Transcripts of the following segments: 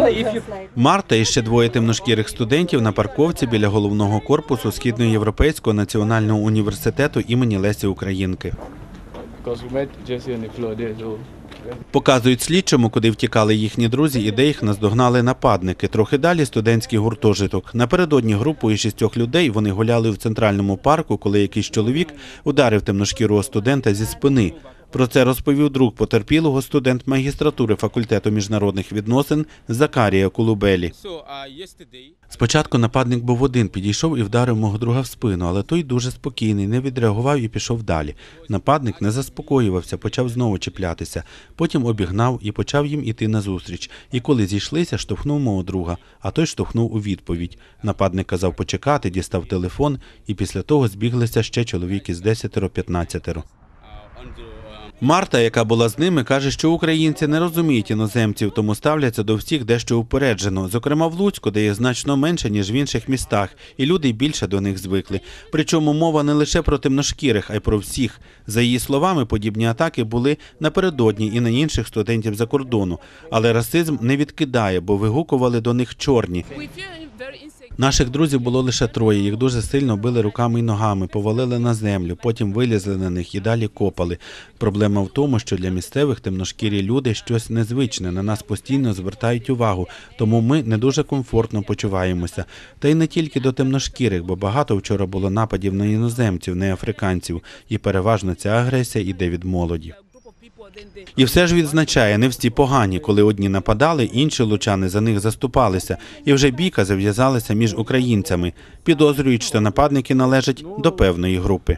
Марта і ще двоє темношкірих студентів на парковці біля головного корпусу Східноєвропейського національного університету імені Лесі Українки. Показують слідчому, куди втікали їхні друзі і де їх наздогнали нападники. Трохи далі – студентський гуртожиток. Напередодні групою 6 людей вони гуляли в центральному парку, коли якийсь чоловік ударив темношкірого студента зі спини. Про це розповів друг потерпілого, студент магістратури факультету міжнародних відносин Закарія Кулубелі. Спочатку нападник був один, підійшов і вдарив мого друга в спину, але той дуже спокійний, не відреагував і пішов далі. Нападник не заспокоювався, почав знову чіплятися. Потім обігнав і почав їм іти назустріч. І коли зійшлися, штовхнув мого друга, а той штовхнув у відповідь. Нападник казав почекати, дістав телефон, і після того збіглися ще чоловік із 10-15. Марта, яка була з ними, каже, що українці не розуміють іноземців, тому ставляться до всіх дещо упереджено. Зокрема, в Луцьку, де є значно менше, ніж в інших містах, і люди більше до них звикли. Причому мова не лише про темношкірих, а й про всіх. За її словами, подібні атаки були напередодні і на інших студентів за кордону. Але расизм не відкидає, бо вигукували до них чорні. Наших друзів було лише 3, їх дуже сильно били руками і ногами, повалили на землю, потім вилізли на них і далі копали. Проблема в тому, що для місцевих темношкірі люди щось незвичне, на нас постійно звертають увагу, тому ми не дуже комфортно почуваємося. Та й не тільки до темношкірих, бо багато вчора було нападів на іноземців, не африканців, і переважно ця агресія йде від молоді. І все ж відзначає, не всі погані. Коли одні нападали, інші лучани за них заступалися. І вже бійка зав'язалася між українцями. Підозрюють, що нападники належать до певної групи.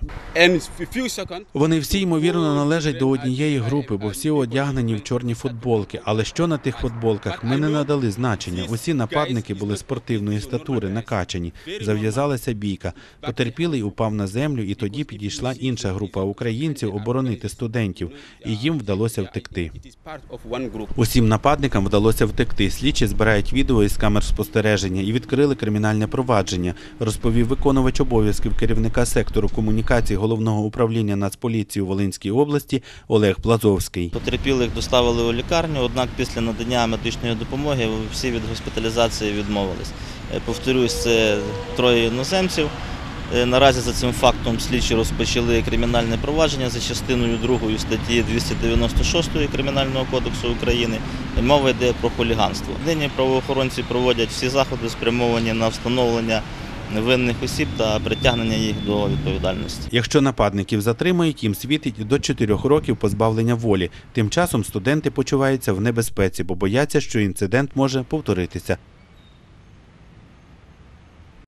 Вони всі, ймовірно, належать до однієї групи, бо всі одягнені в чорні футболки. Але що на тих футболках, ми не надали значення. Усі нападники були спортивної статури, накачані. Зав'язалася бійка. Потерпілий упав на землю, і тоді підійшла інша група українців оборонити студентів. І їм вдалося втекти. Усім нападникам вдалося втекти. Слідчі збирають відео із камер спостереження і відкрили кримінальне провадження, розповів виконувач обов'язків керівника сектору комунікації Головного управління Нацполіції у Волинській області Олег Плазовський. Потерпілих доставили у лікарню, однак після надання медичної допомоги всі від госпіталізації відмовились. Повторюсь, це 3 іноземців. Наразі за цим фактом слідчі розпочали кримінальне провадження за частиною 2 статті 296 Кримінального кодексу України. Мова йде про хуліганство. Нині правоохоронці проводять всі заходи, спрямовані на встановлення винних осіб та притягнення їх до відповідальності. Якщо нападників затримають, їм світить до 4 років позбавлення волі. Тим часом студенти почуваються в небезпеці, бо бояться, що інцидент може повторитися.